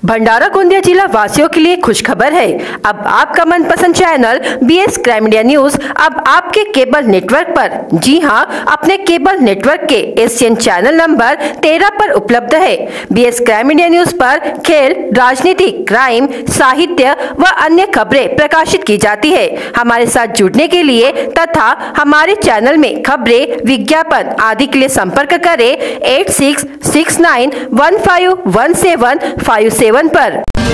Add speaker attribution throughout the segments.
Speaker 1: भंडारा गोंदिया जिला वासियों के लिए खुशखबर है। अब आपका मनपसंद channel BS crime media news अब आपके केबल नेटवर्क पर, जी हां, अपने केबल नेटवर्क के एशियन चैनल नंबर 13 पर उपलब्ध है। बीएस क्राइम मीडिया न्यूज पर खेल, राजनीति, क्राइम, साहित्य व अन्य खबरें प्रकाशित की जाती है। हमारे साथ जुड़ने के लिए तथा हमारे चैनल में खबरें, विज्ञापन आदि के लिए संपर्क करें 8669151757 पर।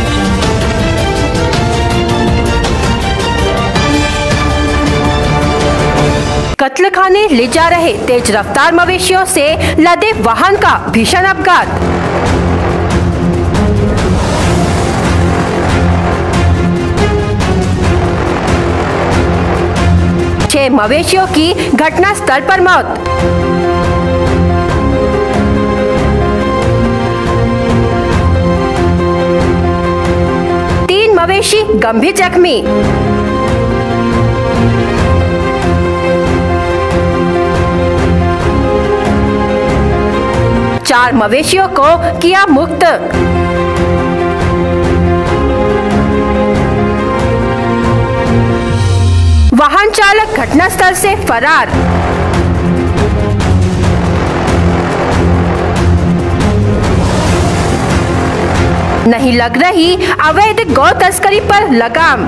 Speaker 1: कत्लखाने ले जा रहे तेज रफ्तार मवेशियों से लदे वाहन का भीषण अपघात। छह मवेशियों की घटनास्थल पर मौत। मवेशी गंभीर जख्मी। चार मवेशियों को किया मुक्त। वाहन चालक घटनास्थल से फरार। नहीं लग रही अवैध गौ तस्करी पर लगाम।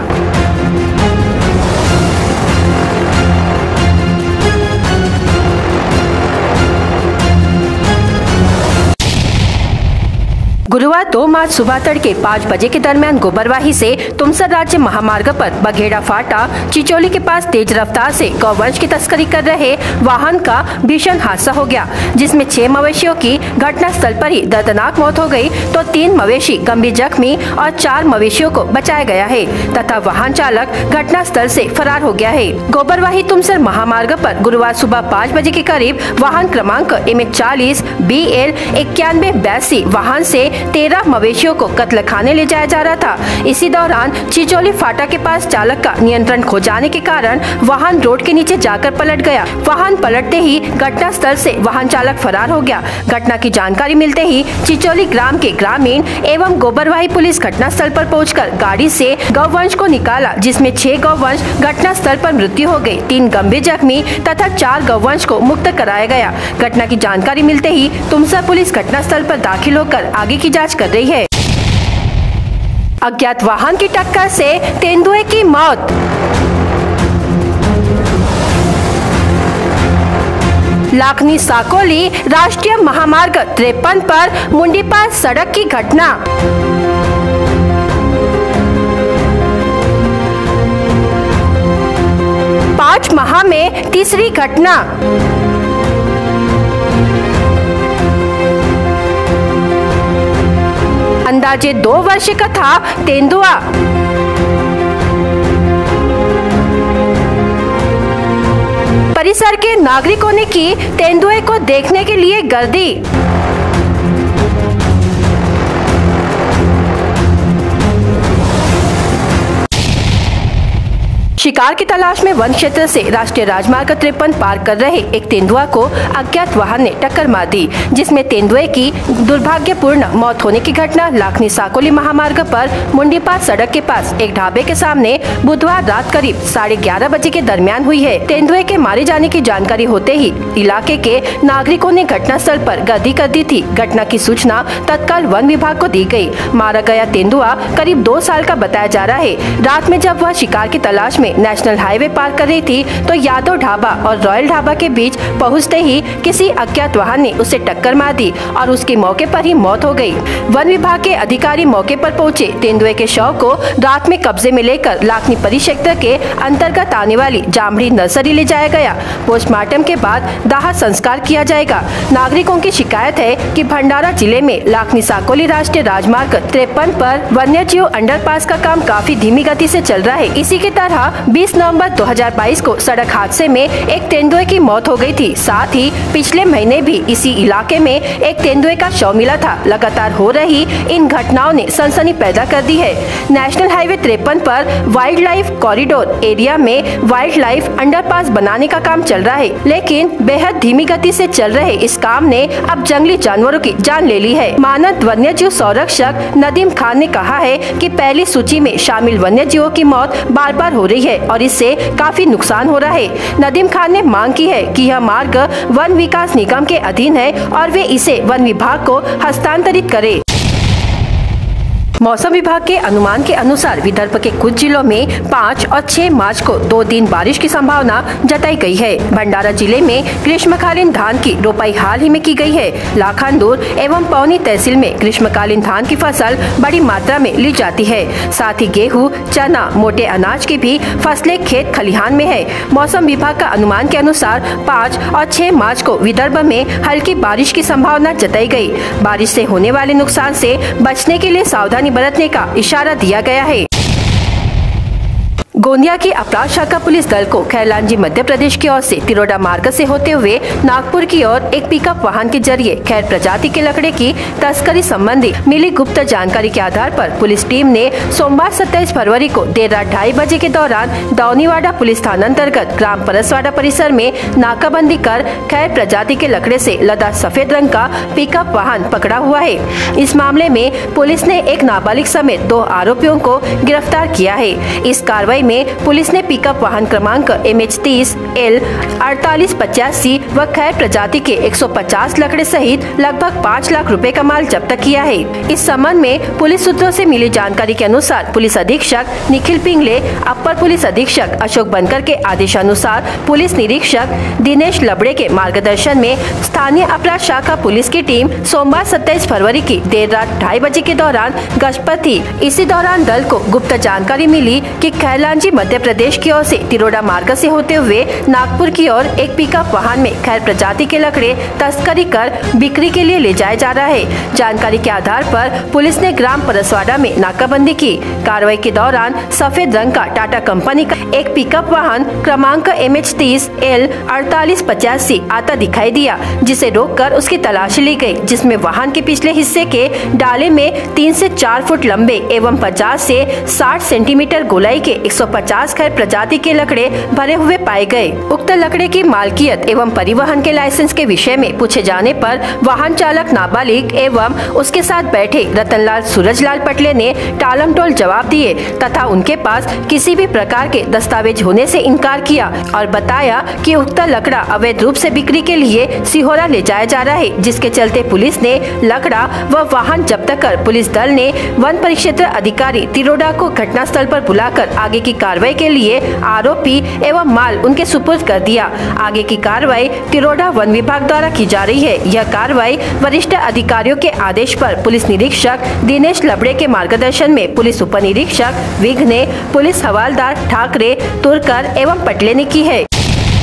Speaker 1: गुरुवार 2 मार्च सुबह तड़के 5 बजे के दरमियान गोबरवाही से तुमसर राज्य महामार्ग पर बघेड़ा फाटा चिचोली के पास तेज रफ्तार से गौवंश की तस्करी कर रहे वाहन का भीषण हादसा हो गया, जिसमें 6 मवेशियों की घटनास्थल पर ही दर्दनाक मौत हो गई तो 3 मवेशी गंभीर जख्मी और 4 मवेशियों को बचाया गया है तथा वाहन चालक घटनास्थल से फरार हो गया है। गोबरवाही तुमसर महामार्ग पर गुरुवार सुबह 5 बजे के करीब वाहन क्रमांक MH40 BL 9182 वाहन से 13 मवेशियों को कत्लखाने ले जाया जा रहा था। इसी दौरान चिचोली फाटा के पास चालक का नियंत्रण खो जाने के कारण वाहन रोड के नीचे जाकर पलट गया। वाहन पलटते ही घटनास्थल से वाहन चालक फरार हो गया। घटना की जानकारी मिलते ही चिचोली ग्राम के ग्रामीण एवं गोबरवाही पुलिस घटनास्थल पर पहुंचकर गाड़ी से गौवंश को निकाला, जिसमें 6 गौवंश घटनास्थल पर मृत्यु हो गई, 3 गंभीर जख्मी तथा 4 गौवंश को मुक्त कराया गया। घटना की जानकारी मिलते ही तुमसर पुलिस घटनास्थल पर दाखिल होकर आगे की जांच कर रही है। अज्ञात वाहन की टक्कर से तेंदुए की मौत। लाखनी साकोली राष्ट्रीय महामार्ग 53 पर मुंडीपार सड़क की घटना। पाँच माह में तीसरी घटना। अंदाजे 2 वर्ष का था तेंदुआ। परिसर के नागरिकों ने की तेंदुए को देखने के लिए गर्दी। शिकार की तलाश में वन क्षेत्र से राष्ट्रीय राजमार्ग 53 पार कर रहे एक तेंदुआ को अज्ञात वाहन ने टक्कर मार दी, जिसमें तेंदुए की दुर्भाग्यपूर्ण मौत होने की घटना लाखनी साकोली महामार्ग पर मुंडीपार सड़क के पास एक ढाबे के सामने बुधवार रात करीब 11:30 बजे के दरमियान हुई है। तेंदुए के मारे जाने की जानकारी होते ही इलाके के नागरिकों ने घटनास्थल पर गर्दी कर दी थी। घटना की सूचना तत्काल वन विभाग को दी गयी। मारा गया तेंदुआ करीब 2 साल का बताया जा रहा है। रात में जब वह शिकार की तलाश में नेशनल हाईवे पार कर रही थी तो यादव ढाबा और रॉयल ढाबा के बीच पहुंचते ही किसी अज्ञात वाहन ने उसे टक्कर मार दी और उसकी मौके पर ही मौत हो गई। वन विभाग के अधिकारी मौके पर पहुंचे। तेंदुए के शव को रात में कब्जे में लेकर लाखनी परिक्षेत्र के अंतर्गत आने वाली जामड़ी नर्सरी ले जाया गया। पोस्टमार्टम के बाद दाह संस्कार किया जाएगा। नागरिकों की शिकायत है कि भंडारा जिले में लाखनी साकोली राष्ट्रीय राजमार्ग 53 पर वन्यजीव अंडरपास का काम काफी धीमी गति से चल रहा है। इसी की तरह 20 नवंबर 2022 को सड़क हादसे में एक तेंदुए की मौत हो गई थी। साथ ही पिछले महीने भी इसी इलाके में एक तेंदुए का शव मिला था। लगातार हो रही इन घटनाओं ने सनसनी पैदा कर दी है। नेशनल हाईवे 53 पर वाइल्ड लाइफ कॉरिडोर एरिया में वाइल्ड लाइफ अंडरपास बनाने का काम चल रहा है, लेकिन बेहद धीमी गति से चल रहे इस काम ने अब जंगली जानवरों की जान ले ली है। मानद वन्यजीव संरक्षक नदीम खान ने कहा है कि पहली सूची में शामिल वन्यजीवों की मौत बार बार हो रही है और इससे काफी नुकसान हो रहा है। नदीम खान ने मांग की है कि यह मार्ग वन विकास निगम के अधीन है और वे इसे वन विभाग को हस्तांतरित करे। मौसम विभाग के अनुमान के अनुसार विदर्भ के कुछ जिलों में 5 और 6 मार्च को 2 दिन बारिश की संभावना जताई गई है। भंडारा जिले में ग्रीष्मकालीन धान की रोपाई हाल ही में की गई है। लाखांदूर एवं पौनी तहसील में ग्रीष्मकालीन धान की फसल बड़ी मात्रा में ली जाती है। साथ ही गेहूं, चना, मोटे अनाज की भी फसलें खेत खलिहान में है। मौसम विभाग का अनुमान के अनुसार 5 और 6 मार्च को विदर्भ में हल्की बारिश की संभावना जताई गई। बारिश से होने वाले नुकसान से बचने के लिए सावधानी बरतने का इशारा दिया गया है। गोंदिया की अपराध शाखा पुलिस दल को खैरलांजी मध्य प्रदेश की ओर से तिरोडा मार्ग से होते हुए नागपुर की ओर एक पिकअप वाहन के जरिए खैर प्रजाति के लकड़े की तस्करी संबंधी मिली गुप्त जानकारी के आधार पर पुलिस टीम ने सोमवार 27 फरवरी को देर रात 2:30 बजे के दौरान दौनीवाड़ा पुलिस थाना अंतर्गत ग्राम परसवाड़ा परिसर में नाकाबंदी कर खैर प्रजाति के लकड़े से लदा सफेद रंग का पिकअप वाहन पकड़ा हुआ है। इस मामले में पुलिस ने एक नाबालिग समेत 2 आरोपियों को गिरफ्तार किया है। इस कार्रवाई में पुलिस ने पिकअप वाहन क्रमांक MH30L 4885 व खैर प्रजाति के 150 लकड़े सहित लगभग 5 लाख रुपए का माल जब्त किया है। इस संबंध में पुलिस सूत्रों से मिली जानकारी के अनुसार पुलिस अधीक्षक निखिल पिंगले, अपर पुलिस अधीक्षक अशोक बनकर के आदेशानुसार पुलिस निरीक्षक दिनेश लबड़े के मार्गदर्शन में स्थानीय अपराध शाखा पुलिस की टीम सोमवार 27 फरवरी की देर रात 2:30 बजे के दौरान गश्त पर थी। इसी दौरान दल को गुप्त जानकारी मिली कि खैरलांजी मध्य प्रदेश की ओर से तिरोडा मार्ग से होते हुए नागपुर की ओर एक पिकअप वाहन में खैर प्रजाति के लकड़े तस्करी कर बिक्री के लिए ले जाया जा रहा है। जानकारी के आधार पर पुलिस ने ग्राम परसवाड़ा में नाकाबंदी की। कार्रवाई के दौरान सफेद रंग का टाटा कंपनी का एक पिकअप वाहन क्रमांक MH30L 4885 आता दिखाई दिया, जिसे रोककर उसकी तलाशी ली गई, जिसमें वाहन के पिछले हिस्से के डाले में 3 से 4 फुट लंबे एवं 50 से 60 सेंटीमीटर गोलाई के 150 खैर प्रजाति के लकड़े भरे हुए पाए गए। उक्त लकड़े की मालकियत एवं परिवहन के लाइसेंस के विषय में पूछे जाने पर वाहन चालक नाबालिग एवं उसके साथ बैठे रतनलाल सूरजलाल पटले ने टालमटोल जवाब दिए तथा उनके पास किसी भी प्रकार के दस्तावेज होने से इनकार किया और बताया कि उक्त लकड़ा अवैध रूप से बिक्री के लिए सिहोरा ले जाया जा रहा है, जिसके चलते पुलिस ने लकड़ा व वाहन जब्त कर पुलिस दल ने वन परिक्षेत्र अधिकारी तिरोडा को घटनास्थल पर बुलाकर आगे की कार्रवाई के लिए आरोपी एवं माल उनके सुपुर्द कर दिया। आगे की कार्रवाई तिरोडा वन विभाग द्वारा की जा रही है। यह कार्रवाई वरिष्ठ अधिकारियों के आदेश पर पुलिस निरीक्षक दिनेश लबड़े के मार्गदर्शन में पुलिस उप निरीक्षक विघ्ने, पुलिस हवालदार ठाकरे, तुरकर एवं पटले ने की है।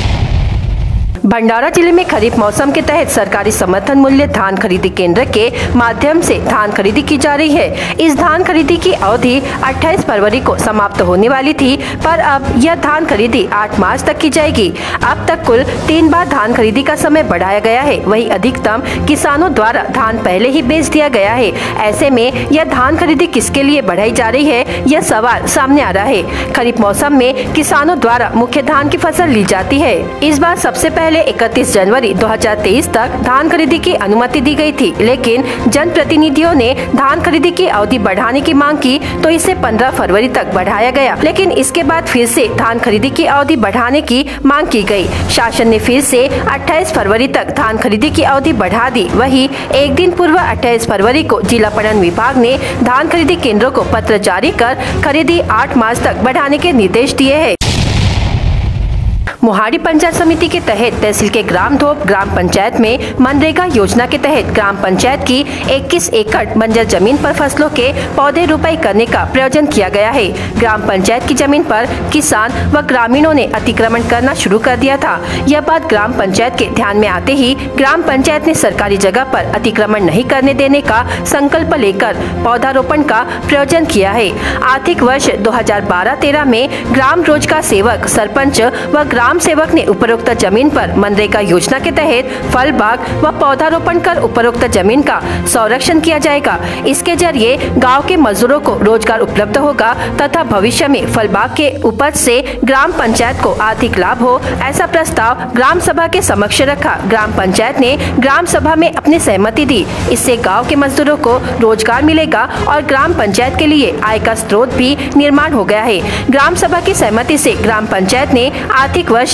Speaker 1: भंडारा जिले में खरीफ मौसम के तहत सरकारी समर्थन मूल्य धान खरीदी केंद्र के माध्यम से धान खरीदी की जा रही है। इस धान खरीदी की अवधि 28 फरवरी को समाप्त होने वाली थी, पर अब यह धान खरीदी 8 मार्च तक की जाएगी। अब तक कुल 3 बार धान खरीदी का समय बढ़ाया गया है। वहीं अधिकतम किसानों द्वारा धान पहले ही बेच दिया गया है। ऐसे में यह धान खरीदी किसके लिए बढ़ाई जा रही है, यह सवाल सामने आ रहा है। खरीफ मौसम में किसानों द्वारा मुख्य धान की फसल ली जाती है। इस बार सबसे पहले 31 जनवरी 2023 तक धान खरीदी की अनुमति दी गई थी, लेकिन जनप्रतिनिधियों ने धान खरीदी की अवधि बढ़ाने की मांग की तो इसे 15 फरवरी तक बढ़ाया गया, लेकिन इसके बाद फिर से धान खरीदी की अवधि बढ़ाने की मांग की गई। शासन ने फिर से 28 फरवरी तक धान खरीदी की अवधि बढ़ा दी। वहीं एक दिन पूर्व 28 फरवरी को जिला पणन विभाग ने धान खरीदी केंद्रों को पत्र जारी कर खरीदी 8 मार्च तक बढ़ाने के निर्देश दिए हैं। मोहाड़ी पंचायत समिति के तहत तहसील के ग्राम धोप ग्राम पंचायत में मनरेगा योजना के तहत ग्राम पंचायत की 21 एकड़ बंजर जमीन पर फसलों के पौधे रोपाई करने का प्रयोजन किया गया है। ग्राम पंचायत की जमीन पर किसान व ग्रामीणों ने अतिक्रमण करना शुरू कर दिया था। यह बात ग्राम पंचायत के ध्यान में आते ही ग्राम पंचायत ने सरकारी जगह पर अतिक्रमण नहीं करने देने का संकल्प लेकर पौधारोपण का प्रयोजन किया है। आर्थिक वर्ष 2012-13 में ग्राम रोजगार सेवक, सरपंच व ग्राम सेवक ने उपरोक्त जमीन पर मनरेगा योजना के तहत फल बाग व पौधारोपण कर उपरोक्त जमीन का संरक्षण किया जाएगा। इसके जरिए गांव के मजदूरों को रोजगार उपलब्ध होगा तथा भविष्य में फल बाग के उपज से ग्राम पंचायत को आर्थिक लाभ हो, ऐसा प्रस्ताव ग्राम सभा के समक्ष रखा। ग्राम पंचायत ने ग्राम सभा में अपनी सहमति दी। इससे गाँव के मजदूरों को रोजगार मिलेगा और ग्राम पंचायत के लिए आय का स्रोत भी निर्माण हो गया है। ग्राम सभा की सहमति से ग्राम पंचायत ने आर्थिक वर्ष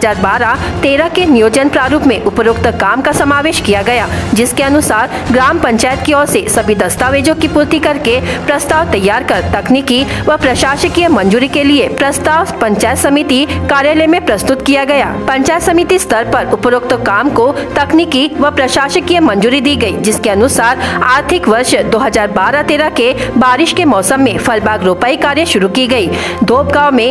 Speaker 1: 2012-13 के नियोजन प्रारूप में उपरोक्त काम का समावेश किया गया, जिसके अनुसार ग्राम पंचायत की ओर से सभी दस्तावेजों की पूर्ति करके प्रस्ताव तैयार कर तकनीकी व प्रशासकीय मंजूरी के लिए प्रस्ताव पंचायत समिति कार्यालय में प्रस्तुत किया गया। पंचायत समिति स्तर पर उपरोक्त काम को तकनीकी व प्रशासकीय मंजूरी दी गई, जिसके अनुसार आर्थिक वर्ष 2012-13 के बारिश के मौसम में फल बाग रोपाई कार्य शुरू की गई। धोप गाँव में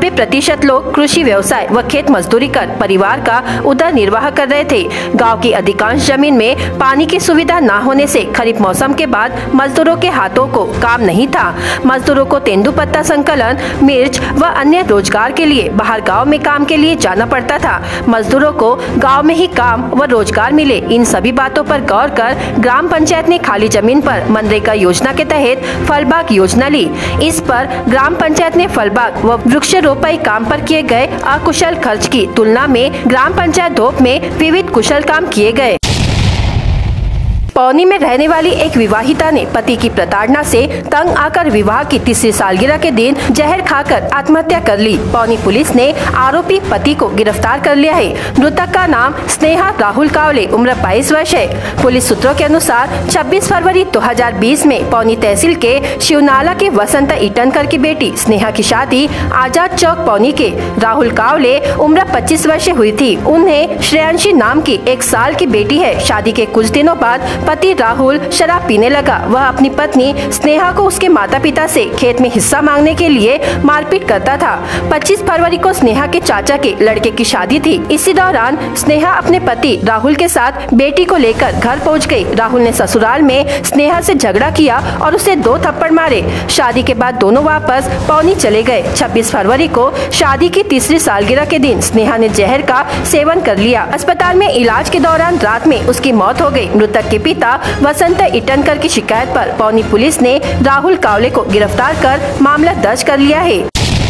Speaker 1: 90% लोग कृषि व्यवसाय व खेत मजदूरी कर परिवार का उदर निर्वाह कर रहे थे। गांव की अधिकांश जमीन में पानी की सुविधा न होने से खरीफ मौसम के बाद मजदूरों के हाथों को काम नहीं था। मजदूरों को तेंदुपत्ता संकलन, मिर्च व अन्य रोजगार के लिए बाहर गांव में काम के लिए जाना पड़ता था। मजदूरों को गांव में ही काम व रोजगार मिले, इन सभी बातों पर गौर कर ग्राम पंचायत ने खाली जमीन पर मनरेगा योजना के तहत फल बाग योजना ली। इस पर ग्राम पंचायत ने फल बाग व वृक्ष रोपाई काम पर किए गए अकुशल खर्च की तुलना में ग्राम पंचायत धोप में विविध कुशल काम किए गए। पौनी में रहने वाली एक विवाहिता ने पति की प्रताड़ना से तंग आकर विवाह की तीसरी सालगिरह के दिन जहर खाकर आत्महत्या कर ली। पौनी पुलिस ने आरोपी पति को गिरफ्तार कर लिया है। मृतक का नाम स्नेहा राहुल कावले, उम्र 22 वर्ष है। पुलिस सूत्रों के अनुसार 26 फरवरी 2020 में पौनी तहसील के शिवनाला के वसंत इटनकर की बेटी स्नेहा की शादी आजाद चौक पौनी के राहुल कावले, उम्र 25 वर्ष हुई थी। उन्हें श्रेयांशी नाम की 1 साल की बेटी है। शादी के कुछ दिनों बाद पति राहुल शराब पीने लगा। वह अपनी पत्नी स्नेहा को उसके माता पिता से खेत में हिस्सा मांगने के लिए मारपीट करता था। 25 फरवरी को स्नेहा के चाचा के लड़के की शादी थी। इसी दौरान स्नेहा अपने पति राहुल के साथ बेटी को लेकर घर पहुंच गई। राहुल ने ससुराल में स्नेहा से झगड़ा किया और उसे 2 थप्पड़ मारे। शादी के बाद दोनों वापस पौनी चले गए। 26 फरवरी को शादी की तीसरी सालगिरह के दिन स्नेहा ने जहर का सेवन कर लिया। अस्पताल में इलाज के दौरान रात में उसकी मौत हो गई। मृतक के पिता वसंत इटनकर की शिकायत पर पौनी पुलिस ने राहुल कावले को गिरफ्तार कर मामला दर्ज कर लिया है।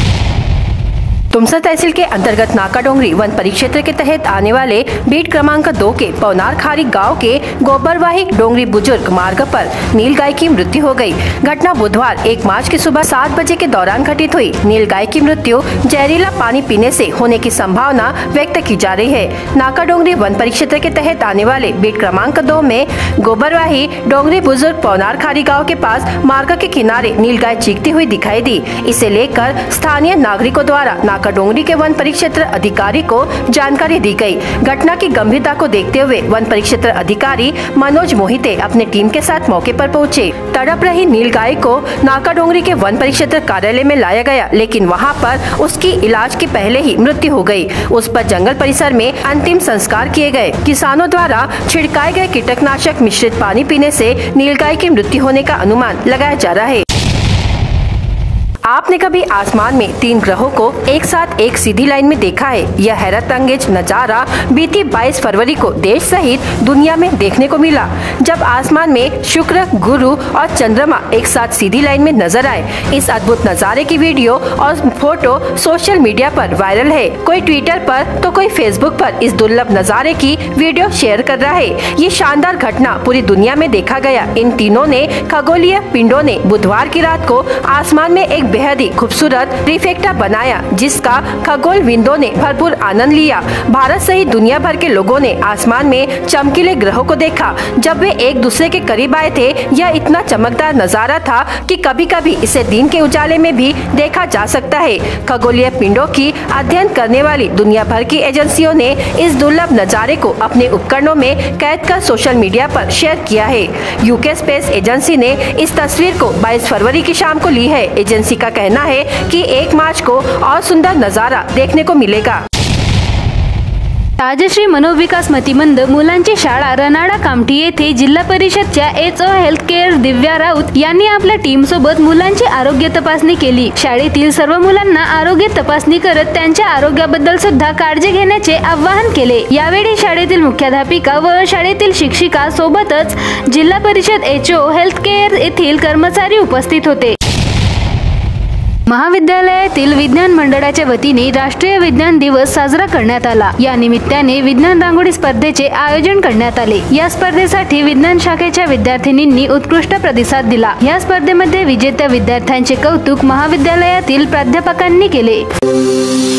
Speaker 1: तुमसर तहसील के अंतर्गत नाका डोंगरी वन परिक्षेत्र के तहत आने वाले बीट क्रमांक 2 के पौनार खारी गांव के गोबरवाही डोंगरी बुजुर्ग मार्ग पर नील गाय की मृत्यु हो गई। घटना बुधवार 1 मार्च की सुबह 7 बजे के दौरान घटित हुई। नील गाय की मृत्यु जहरीला पानी पीने से होने की संभावना व्यक्त की जा रही है। नाका डोंगरी वन परिक्षेत्र के तहत आने वाले बीट क्रमांक 2 में गोबरवाही डोंगरी बुजुर्ग पौनार खारी गाँव के पास मार्ग के किनारे नील गाय चीखती हुई दिखाई दी। इसे लेकर स्थानीय नागरिकों द्वारा नाका डोंगरी के वन परिक्षेत्र अधिकारी को जानकारी दी गई। घटना की गंभीरता को देखते हुए वन परिक्षेत्र अधिकारी मनोज मोहिते अपने टीम के साथ मौके पर पहुंचे। तड़प रही नील गाय को नाका डोंगरी के वन परिक्षेत्र कार्यालय में लाया गया, लेकिन वहां पर उसकी इलाज के पहले ही मृत्यु हो गई। उस पर जंगल परिसर में अंतिम संस्कार किए गए। किसानों द्वारा छिड़काए गए कीटनाशक मिश्रित पानी पीने से नील गाय की मृत्यु होने का अनुमान लगाया जा रहा है। आपने कभी आसमान में 3 ग्रहों को एक साथ एक सीधी लाइन में देखा है? यह हैरत अंगेज नजारा बीती 22 फरवरी को देश सहित दुनिया में देखने को मिला, जब आसमान में शुक्र, गुरु और चंद्रमा एक साथ सीधी लाइन में नजर आए। इस अद्भुत नजारे की वीडियो और फोटो सोशल मीडिया पर वायरल है। कोई ट्विटर पर तो कोई फेसबुक पर इस दुर्लभ नजारे की वीडियो शेयर कर रहा है। ये शानदार घटना पूरी दुनिया में देखा गया। इन तीनों ने खगोलीय पिंडों ने बुधवार की रात को आसमान में एक बेहद ही खूबसूरत ट्रिफेक्टा बनाया, जिसका खगोलविदों ने भरपूर आनंद लिया। भारत सहित दुनिया भर के लोगों ने आसमान में चमकीले ग्रहों को देखा। जब वे एक दूसरे के करीब आए थे, यह इतना चमकदार नजारा था कि कभी कभी इसे दिन के उजाले में भी देखा जा सकता है। खगोलीय पिंडों की अध्ययन करने वाली दुनिया भर की एजेंसियों ने इस दुर्लभ नजारे को अपने उपकरणों में कैद कर सोशल मीडिया पर शेयर किया है। यूके स्पेस एजेंसी ने इस तस्वीर को 22 फरवरी की शाम को ली है। एजेंसी का कहना है कि 1 मार्च को और सुंदर नजारा देखने को मिलेगा।
Speaker 2: राजश्री मनोविकास मतिमंद मुलांची शाळा रनाळा कामठी येथे जिल्हा परिषदच्या HO health care Divya Raut यांनी आपल्या टीम सोबत मुलांची आरोग्य तपासणी केली। शाळेतील सर्व मुलांना आरोग्य तपासणी करत त्यांच्या आरोग्याबद्दल सुद्धा काळजी घेण्याचे आवाहन केले। यावेळी शाळेतील मुख्याध्यापिका व शाळेतील शिक्षिका सोबतच जिल्हा परिषद एचओ हेल्थ केअर येथील कर्मचारी उपस्थित होते। महाविद्यालयातील विज्ञान मंडळाच्या वतीने राष्ट्रीय विज्ञान दिवस साजरा करण्यात आला। या निमित्ताने विज्ञान रांगोळी स्पर्धेचे आयोजन करण्यात आले। या स्पर्धेसाठी विज्ञान शाखेच्या विद्यार्थिनींनी उत्कृष्ट प्रतिसाद दिला। या स्पर्धेमध्ये विजेत्या विद्यार्थ्यांचे कौतुक महाविद्यालयातील प्राध्यापकांनी केले।